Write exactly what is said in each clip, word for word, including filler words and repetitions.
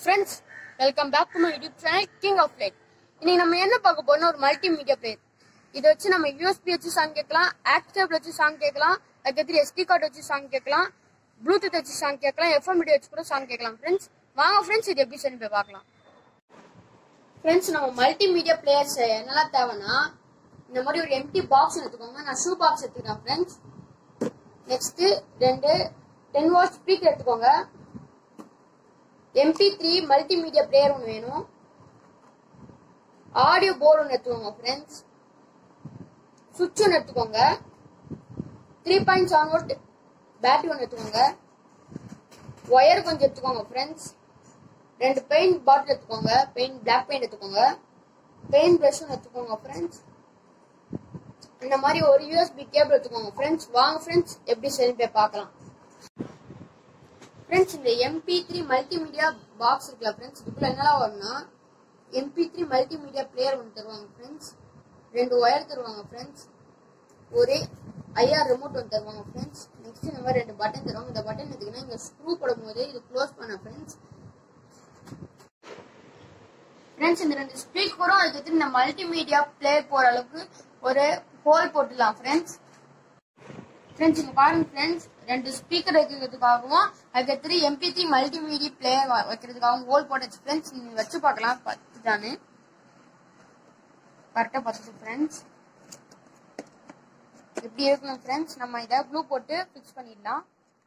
friends, welcome back to my YouTube channel King of Light. இன்னைக்கு நம்ம என்ன பார்க்க போறோம்னா ஒரு மல்டிமீடியா பிளேயர். இத வச்சு நம்ம U S B வச்சு சாங் கேட்கலாம், ஆக்டிவ் வச்சு சாங் கேட்கலாம், அதுக்கு S D கார்டு வச்சு சாங் கேட்கலாம், ப்ளூடூத் வச்சு சாங் கேட்கலாம், F M வச்சு கூட சாங் கேட்கலாம். ஃப்ரெண்ட்ஸ் வாங்க ஃப்ரெண்ட்ஸ் இது எப்படி சரி போய் பார்க்கலாம். ஃப்ரெண்ட்ஸ் நம்ம மல்டிமீடியா பிளேயர்ஸ் என்னெல்லாம் தேவைன்னா இந்த மாதிரி ஒரு எம்டி பாக்ஸ் எடுத்துக்கோங்க. நான் ஷூ பாக்ஸ் எடுத்துக்கிறேன் ஃப்ரெண்ட்ஸ். நெக்ஸ்ட் ரெண்டு டென் வாட் ஸ்பீக்கர் எடுத்துக்கோங்க. M P three multimedia player ஒன்று வேணும். ஆடியோ போர்டு ஒன்று எடுத்துக்கோங்க ஃப்ரெண்ட்ஸ். சுவிட்ச் ஒன்று எடுத்துக்கோங்க. Three point seven volt battery ஒன்று எடுத்துக்கோங்க. ஒயர் கொஞ்சம் எடுத்துக்கோங்க ஃப்ரெண்ட்ஸ். ரெண்டு பெயிண்ட் பாட்டில் எடுத்துக்கோங்க. பெயிண்ட் பிளாக் பெயிண்ட் எடுத்துக்கோங்க. பெயிண்ட் பிரஷ் ஒன்று எடுத்துக்கோங்க ஃப்ரெண்ட்ஸ். இந்த மாதிரி ஒரு U S B கேபிள் எடுத்துக்கோங்க ஃப்ரெண்ட்ஸ். வாங்க ஃப்ரெண்ட்ஸ் எப்படி சரி போய் பார்க்கலாம். ஃப்ரெண்ட்ஸ் இந்த M P three multimedia box இருக்குல்ல ஃப்ரெண்ட்ஸ், இதுக்குள்ள என்னெல்லாம் வரும்னா M P three multimedia player ஒன்று தருவாங்க ஃப்ரெண்ட்ஸ். ரெண்டு ஒயர் தருவாங்க ஃப்ரெண்ட்ஸ். ஒரு I R ரிமோட் ஒன்று தருவாங்க ஃப்ரெண்ட்ஸ். நெக்ஸ்ட் இந்த மாதிரி ரெண்டு பட்டன் தருவாங்க. இந்த பட்டன் எதுக்குன்னா இங்க ஸ்க்ரூ போடும்போது இது க்ளோஸ் பண்ண ஃப்ரெண்ட்ஸ். ஃப்ரெண்ட்ஸ் இந்த ரெண்டு ஸ்பீக்கரும் அதுக்கு இந்த மல்டிமீடியா பிளேயர் போற அளவுக்கு ஒரு ஹோல் போட்டுடலாம் ஃப்ரெண்ட்ஸ். ஃப்ரெண்ட்ஸ் இங்க பாருங்க ஃப்ரெண்ட்ஸ், ரெண்டு ஸ்பீக்கர் வைக்கிறதுக்காகவும் அதுக்கு M P three multimedia player வைக்கிறதுக்காகவும் ஹோல் போட்டுச்சு ஃப்ரெண்ட்ஸ். நீங்க வச்சு பார்க்கலாம் பத்துதானு. கரெக்டா பத்துச்சு ஃப்ரெண்ட்ஸ். எப்படி இருக்கணும் ஃப்ரெண்ட்ஸ், நம்ம இதை ப்ளூ போட்டு ஃபிக்ஸ் பண்ணிடலாம்.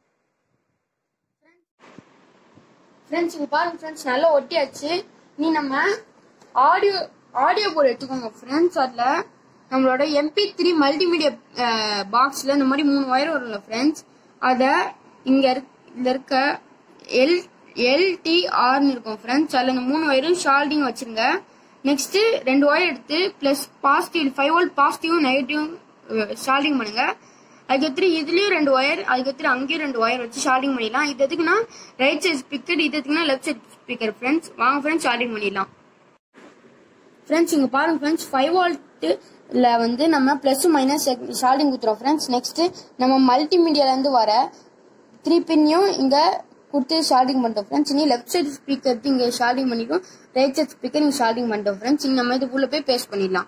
ஃப்ரெண்ட்ஸ் இங்க பாருங்க ஃப்ரெண்ட்ஸ், நல்லா ஒட்டியாச்சு. நீ நம்ம ஆடியோ ஆடியோ போர்டு எடுத்துக்கோங்க ஃப்ரெண்ட்ஸ். அதுல நம்மளோட M P three மல்டிமீடியா பாக்ஸ்ல இந்த மாதிரி மூணு ஒயர் வரும்ல ஃப்ரெண்ட்ஸ், அத இங்க இதுல இருக்க எல் எல்டிஆர்னு இருக்கும் ஃப்ரெண்ட்ஸ். அதுல இந்த மூணு ஒயரும் ஷால்டிங் வச்சிருங்க. நெக்ஸ்ட் ரெண்டு ஒயர் எடுத்து பிளஸ் பாசிட்டிவ் ஃபைவ் வோல்ட் பாசிட்டிவும் நெகட்டிவும் ஷால்டிங் பண்ணுங்க. அதுக்கடுத்து இதுலயும் ரெண்டு ஒயர், அதுக்கடுத்து அங்கேயும் ரெண்டு ஒயர் வச்சு ஷால்டிங் பண்ணிடலாம். இது எதுக்குன்னா ரைட் சைட் ஸ்பீக்கர், இது எதுக்குன்னா லெஃப்ட் சைட் ஸ்பீக்கர் ஃப்ரெண்ட்ஸ். வாங்க ஃப்ரெண்ட்ஸ் ஷால்டிங் பண்ணிடலாம். ஃப்ரெண்ட்ஸ் இங்க பாருங்க ஃப்ரெண்ட்ஸ், ஃபைவ் வோல்ட்ல வந்து நம்ம பிளஸ் மைனஸ் ஷால்டிங் குத்துறோம் ஃப்ரெண்ட்ஸ். நெக்ஸ்ட் நம்ம மல்டிமீடியால இருந்து வர த்ரீ பின்னையும் இங்க கொடுத்து ஷால்டிங் பண்ணிட்டோம் ஃப்ரெண்ட்ஸ். இனி லெஃப்ட் சைட் ஸ்பீக்கருக்கு இங்க ஷால்டிங் பண்ணிக்கும், ரைட் சைட் ஸ்பீக்கர் இங்க ஷால்டிங் பண்ணிட்டோம் ஃப்ரெண்ட்ஸ். இங்க நம்ம இதுக்குள்ள போய் பேஸ்ட் பண்ணிடலாம்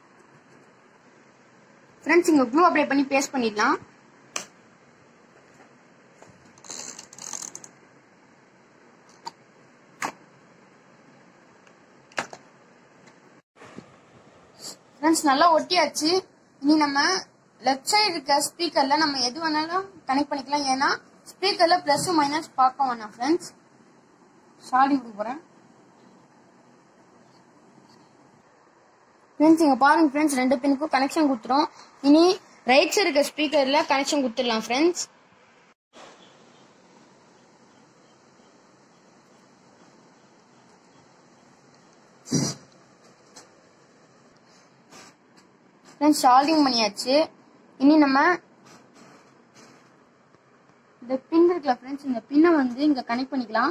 ஃப்ரெண்ட்ஸ். இங்க க்ளூ அப்ளை பண்ணி பேஸ்ட் பண்ணிடலாம். ஃப்ரெண்ட்ஸ் நல்லா ஒட்டியாச்சு. இனி நம்ம லெஃப்ட் சைடு இருக்க ஸ்பீக்கர்ல நம்ம எது வேணாலும் கனெக்ட் பண்ணிக்கலாம். ஏன்னா ஸ்பீக்கர்ல பிளஸ் மைனஸ் பார்க்க வேணாம் ஃப்ரெண்ட்ஸ். ஷால்டிங் கொடுக்க போறேன் ஃப்ரெண்ட்ஸ். இங்க பாருங்க ஃப்ரெண்ட்ஸ், ரெண்டு பின்னுக்கும் கனெக்ஷன் கொடுத்துரும். இனி ரைட் சைடு இருக்க ஸ்பீக்கர்ல கனெக்ஷன் கொடுத்துடலாம் ஃப்ரெண்ட்ஸ். ஃப்ரெண்ட்ஸ் ஷால்டிங் பண்ணியாச்சு. இனி நம்ம இந்த பின் இருக்குல்ல ஃப்ரெண்ட்ஸ், இந்த பின்னை வந்து இங்க கனெக்ட் பண்ணிக்கலாம்.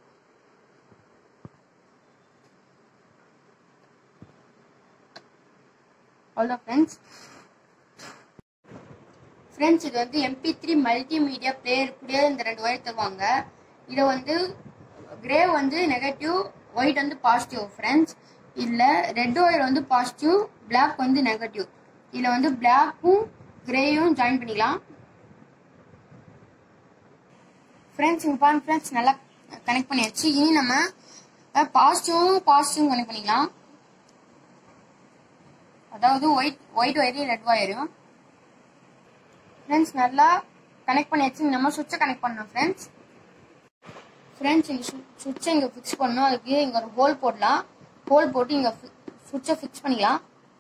அவ்வளோதான் ஃப்ரெண்ட்ஸ். ஃப்ரெண்ட்ஸ் இது வந்து M P three multimedia player கூட இந்த ரெண்டு ஒயர் தருவாங்க. இதை வந்து கிரே வந்து நெகட்டிவ், ஒயிட் வந்து பாசிட்டிவ் ஃப்ரெண்ட்ஸ். இதுல ரெட் ஒயர் வந்து பாசிட்டிவ், பிளாக் வந்து நெகட்டிவ். இதுல வந்து பிளாக்கும் கிரேயும் ஜாயின் பண்ணிக்கலாம் ஃப்ரெண்ட்ஸ். இங்க பாருங்க ஃப்ரெண்ட்ஸ், நல்லா கனெக்ட் பண்ணியாச்சு. இனி நம்ம பாசிட்டிவும் பாசிட்டிவும் கனெக்ட் பண்ணிக்கலாம். அதாவது ஒயிட் ஒயிட் ஒயரையும் ரெட் ஒயரையும் ஃப்ரெண்ட்ஸ் நல்லா கனெக்ட் பண்ணியாச்சு. நம்ம சுவிட்சை கனெக்ட் பண்ணோம் ஃப்ரெண்ட்ஸ். ஃப்ரெண்ட்ஸ் இங்க சுவிட்சை இங்க ஃபிக்ஸ் பண்ணணும். அதுக்கு இங்க ஒரு ஹோல் போடலாம். ஹோல் போட்டு இங்க சுவிட்சை ஃபிக்ஸ் பண்ணிக்கலாம்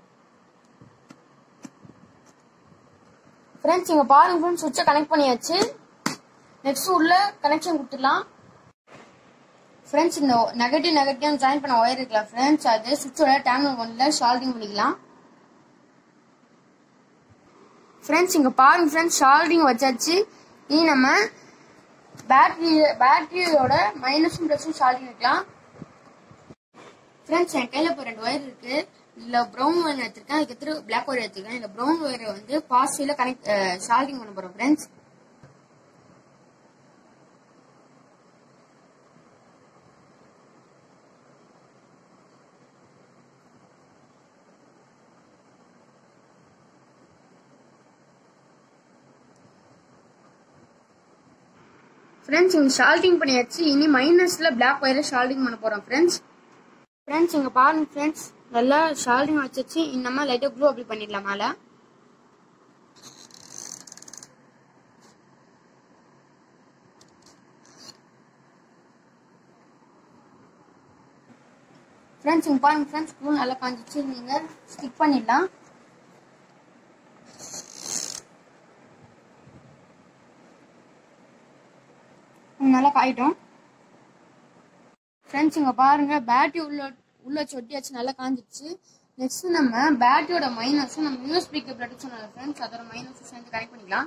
ஃப்ரெண்ட்ஸ். இங்க பாருங்க ஃப்ரெண்ட்ஸ், சுவிட்சை கனெக்ட் பண்ணியாச்சு. நெக்ஸ்ட் உள்ள கனெக்ஷன் கொடுத்துடலாம் ஃப்ரெண்ட்ஸ். இந்த நெகட்டிவ் நெகட்டிவ் ஜாயின் பண்ண ஒயர் இருக்குல்ல ஃப்ரெண்ட்ஸ், அது சுவிட்சோட டேர்மினல் ஒன்ல ஷால்டிங் பண்ணிக்கலாம் ஃப்ரெண்ட்ஸ். இங்க பாருங்க ஃப்ரெண்ட்ஸ், ஷால்டிங் வச்சாச்சு. இனி நம்ம பேட்டரி பேட்டரியோட மைனஸும் பிளஸும் ஷால்டிங் வைக்கலாம் ஃப்ரெண்ட்ஸ். என் கையில இப்போ ரெண்டு ஒயர் இருக்கு. இதுல ப்ரௌன் ஒயர் எடுத்திருக்கேன், அதுக்கு பிளாக் ஒயர் எடுத்திருக்கேன். இந்த ப்ரௌன் ஒயரை வந்து பாசிட்டிவ்ல கனெக்ட் ஷால்டிங் பண்ண போறோம் ஃப்ரெண்ட்ஸ். ஃப்ரெண்ட்ஸ் இங்க ஷால்டிங் பண்ணியாச்சு. இனி மைனஸ்ல பிளாக் ஒயரை ஷால்டிங் பண்ண போறோம் ஃப்ரெண்ட்ஸ். ஃப்ரெண்ட்ஸ் இங்க பாருங்க ஃப்ரெண்ட்ஸ், நல்லா ஷால்டிங் வச்சிச்சு. இன்னமா லைட்டா க்ளூ அப்ளை பண்ணிடலாம் மேல. ஃப்ரெண்ட்ஸ் இங்க பாருங்க ஃப்ரெண்ட்ஸ், க்ளூ நல்லா காஞ்சிச்சு. நீங்க ஸ்டிக் பண்ணிடலாம். நல்லா காயிட்டோம் ஃப்ரெண்ட்ஸ். இங்க பாருங்க பேட்டரி உள்ள உள்ள சொட்டியாச்சு, நல்லா காஞ்சிச்சு. நெக்ஸ்ட் நம்ம பேட்டரியோட மைனஸும் நம்ம யூஎஸ்பி கேபிள் எடுத்து சொன்னோம் ஃப்ரெண்ட்ஸ், அதோட மைனஸும் சேர்ந்து கனெக்ட் பண்ணிக்கலாம்.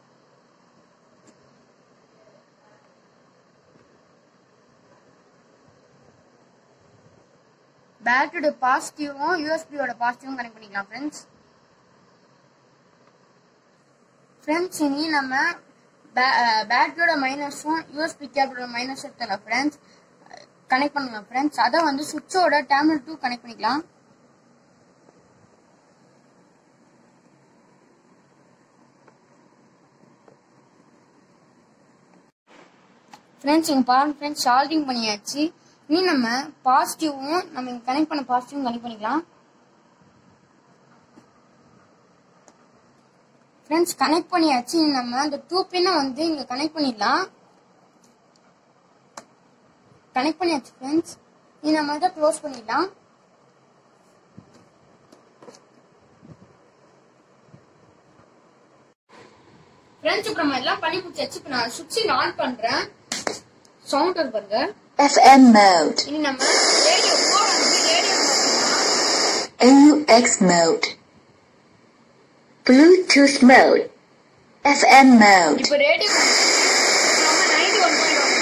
பேட்டரியோட பாசிட்டிவும் யூஎஸ்பியோட பாசிட்டிவும் கனெக்ட் பண்ணிக்கலாம் ஃப்ரெண்ட்ஸ். ஃப்ரெண்ட்ஸ் இனி நம்ம பேட்டரியோட மைனஸும் யூஎஸ்பி கேபிளோட மைனஸ் எடுத்துக்கலாம் ஃப்ரெண்ட்ஸ், கனெக்ட் பண்ணலாம் ஃப்ரெண்ட்ஸ். அதை வந்து சுவிட்சோட டெர்மினல் டூ கனெக்ட் பண்ணிக்கலாம். ஃப்ரெண்ட்ஸ் இங்க பாருங்க ஃப்ரெண்ட்ஸ், ஷால்டிங் பண்ணியாச்சு. இனி நம்ம பாசிட்டிவும் நம்ம இங்க கனெக்ட் பண்ண பாசிட்டிவும் கனெக்ட் பண்ணிக்கலாம். ஃப்ரெண்ட்ஸ் கனெக்ட் பண்ணியாச்சு. நம்ம இந்த டூ பின்னை வந்து இங்க கனெக்ட் பண்ணிடலாம். கனெக்ட் பண்ணியாச்சு ஃப்ரெண்ட்ஸ். இனி நம்ம இதை க்ளோஸ் பண்ணிடலாம். ஃப்ரெண்ட்ஸ் இப்போ நம்ம எல்லாம் பண்ணி முடிச்சாச்சு. இப்போ நான் சுவிட்ச் ஆன் பண்றேன். சவுண்ட் வருங்க. F M mode. இனி நம்ம ரேடியோ மோட் வந்து radio mode A U X mode. Bluetooth mode. F M mode. இப்போ ரேடியோ நம்ம நைன்டி ஒன் பாயிண்ட் ஒன்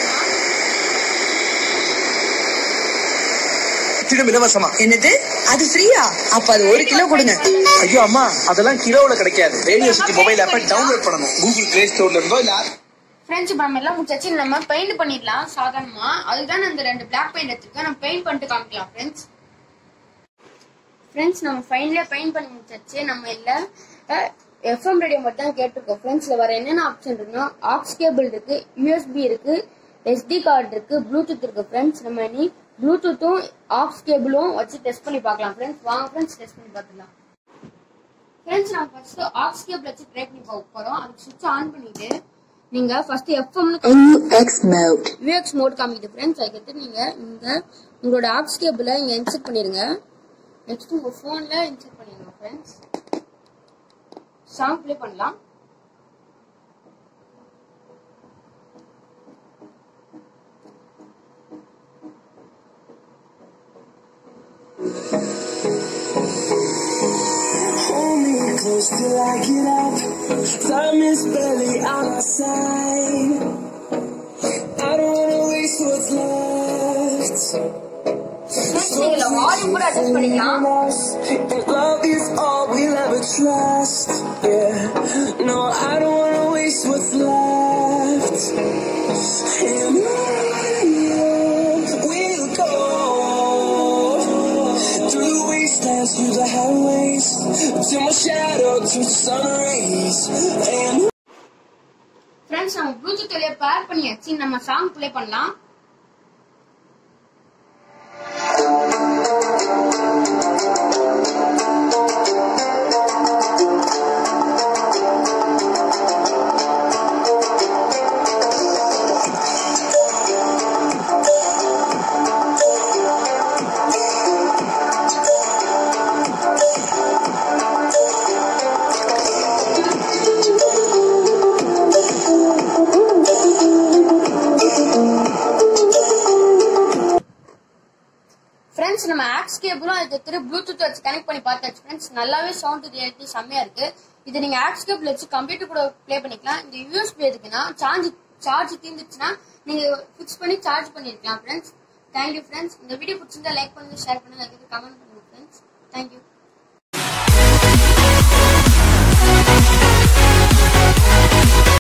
தினம் இலவசமா. என்னது அது ஃப்ரீயா? அப்ப அது ஒரு கிலோ கொடுங்க. ஐயோ அம்மா, அதெல்லாம் கிலோவுல கிடைக்காது. ரேடியோ சிட்டி மொபைல் ஆப்பை டவுன்லோட் பண்ணணும். கூகுள் பிளே ஸ்டோர்ல இருந்தோ இல்ல. ஃப்ரெண்ட்ஸ் இப்போ நம்ம எல்லாம் முடிச்சாச்சு. நம்ம பெயிண்ட் பண்ணிடலாம் சாதாரணமா. அதுதான் அந்த ரெண்டு பிளாக் பெயிண்ட் எடுத்துக்க நம்ம பெயிண்ட் பண்ணிட்டு காமிக்கலாம் ஃப்ரெண்ட்ஸ். ஃப்ரெண்ட்ஸ் நம்ம ஃபைனலா பெயிண்ட் பண்ணி முடிச்சாச்சு. நம்ம இல்ல எஃப்எம் ரேடியோ மட்டும் தான் கேட்டிருக்கோம் ஃப்ரெண்ட்ஸ்ல. வர என்னென்ன ஆப்ஷன் இருக்குன்னா ஆக்ஸ் கேபிள் இருக்கு, யூஎஸ்பி இருக்கு, எஸ்டி கார்டு இருக்கு, ப்ளூடூத் இருக்கு ஃப்ரெண்ட்ஸ். நம்ம இனி ப்ளூடூத்தும் ஆக்ஸ் கேபிளும் வச்சு டெஸ்ட் பண்ணி பார்க்கலாம் ஃப்ரெண்ட்ஸ். வாங்க ஃப்ரெண்ட்ஸ் டெஸ்ட் பண்ணி பார்த்துக்கலாம். ஃப்ரெண்ட்ஸ் நம்ம ஃபர்ஸ்ட் ஆக்ஸ் கேபிள் வச்சு ட்ரை பண்ணி பார்க்க போறோம். அதுக்கு சுவிட்ச் ஆன் பண்ணிட்டு நீங்க ஃபர்ஸ்ட் எஃப்எம்னு A U X mode. Aux mode காமிக்குது ஃப்ரெண்ட்ஸ். அதுக்கு நீங்க இங்க உங்களோட ஆக்ஸ் கேபிளை இங்க இன்சர்ட் பண்ணிருங்க. நெக்ஸ்ட் உங்க போன்ல இன்சர்ட் பண்ணிடுங்க ஃப்ரெண்ட்ஸ். சாங் ப்ளே பண்ணலாம். Close till I get up. Time is barely on our side. I don't wanna waste what's left. நீங்க வால்யூம் கூட அட்ஜஸ்ட் பண்ணிக்கலாம். And love is all we'll ever trust. Yeah. No, I don't wanna waste what's left. And on we'll go through the wastelands, through the highways, till my shadow to sun rays. And friends நம்ம Bluetooth வழியா pair பண்ணியாச்சு. நம்ம song play பண்ணலாம். Friends நம்ம aux கேபிளும் அதுக்கு திரு Bluetooth வச்சு கனெக்ட் பண்ணி பார்த்தாச்சு ஃப்ரெண்ட்ஸ். நல்லாவே சவுண்ட் ரியாலிட்டி செம்மையா இருக்கு. இது நீங்க ஆக்ஸ் கேபிள் வச்சு கம்ப்யூட்டர் கூட ப்ளே பண்ணிக்கலாம். இந்த யூஎஸ்பி எதுக்குன்னா சார்ஜ் சார்ஜ் தீர்ந்துச்சுன்னா நீங்க ஃபிக்ஸ் பண்ணி சார்ஜ் பண்ணிருக்கலாம் ஃப்ரெண்ட்ஸ். Thank you friends. இந்த வீடியோ பிடிச்சிருந்தா லைக் பண்ணுங்க, ஷேர் பண்ணுங்க, கமெண்ட் பண்ணுங்க ஃப்ரெண்ட்ஸ். தேங்க்யூ.